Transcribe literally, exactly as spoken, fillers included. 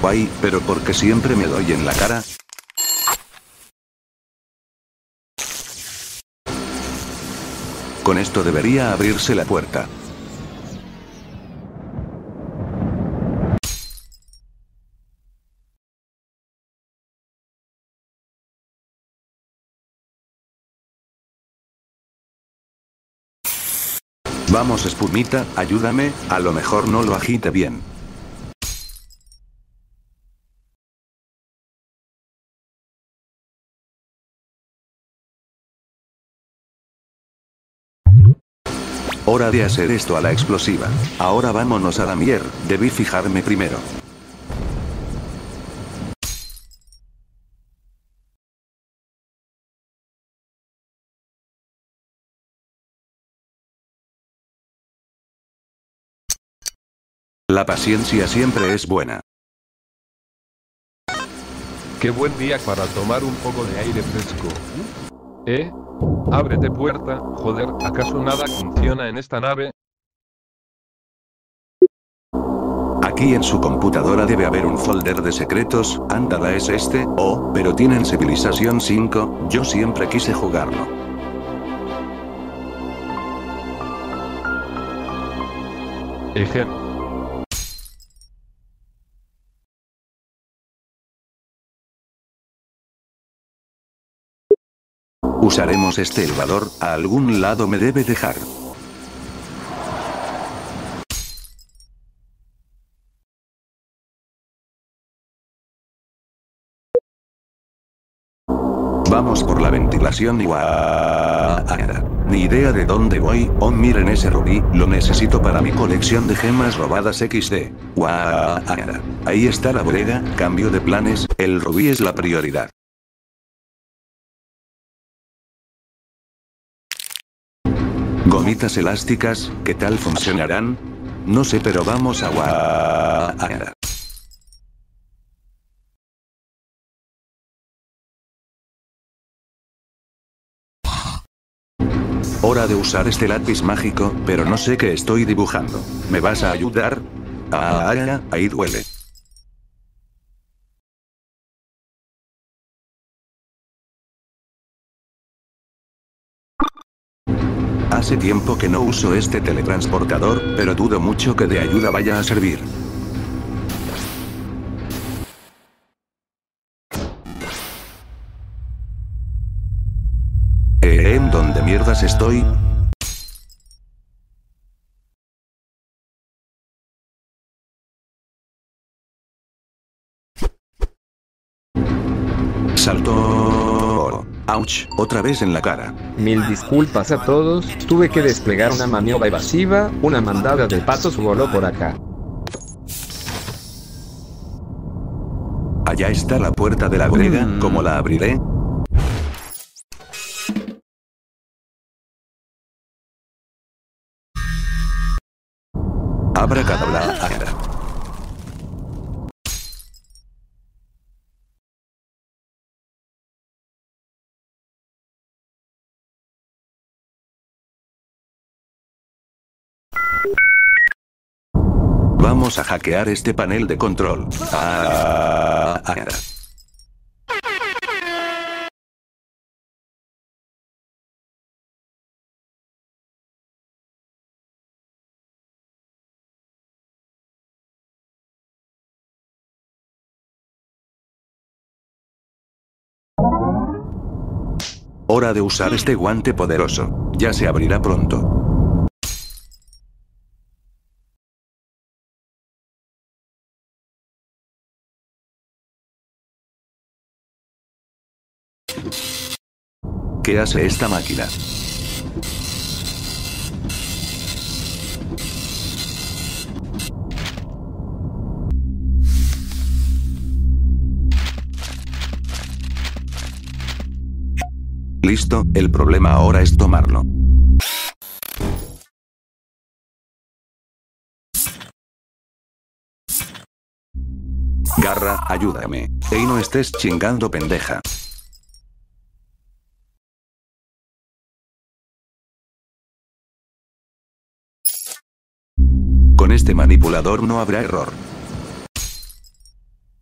Guay, pero ¿por qué siempre me doy en la cara? Con esto debería abrirse la puerta. Vamos, espumita, ayúdame, a lo mejor no lo agite bien. Hora de hacer esto a la explosiva. Ahora vámonos a la mier, debí fijarme primero. La paciencia siempre es buena. Qué buen día para tomar un poco de aire fresco. ¿Eh? Ábrete puerta, joder, ¿acaso nada funciona en esta nave? Aquí en su computadora debe haber un folder de secretos, ándala es este, oh, pero tienen Civilización cinco, yo siempre quise jugarlo. Eje. Usaremos este elevador, a algún lado me debe dejar. Vamos por la ventilación y guau. Ni idea de dónde voy, oh miren ese rubí, lo necesito para mi colección de gemas robadas equis de. Guau. Ahí está la bodega, cambio de planes, el rubí es la prioridad. Gomitas elásticas, ¿qué tal funcionarán? No sé, pero vamos a guau. Hora de usar este lápiz mágico, pero no sé qué estoy dibujando. ¿Me vas a ayudar? Ah, ahí duele. Hace tiempo que no uso este teletransportador, pero dudo mucho que de ayuda vaya a servir. ¿Eh, ¿En dónde mierdas estoy? Saltó. Ouch, otra vez en la cara. Mil disculpas a todos, tuve que desplegar una maniobra evasiva, una mandada de patos voló por acá. Allá está la puerta de la bodega, ¿cómo la abriré? Abracadabra. Vamos a hackear este panel de control. Ah, ah, ah. Hora de usar este guante poderoso. Ya se abrirá pronto. ¿Qué hace esta máquina? Listo, el problema ahora es tomarlo. Garra, ayúdame. Ey, no estés chingando, pendeja. Con este manipulador no habrá error.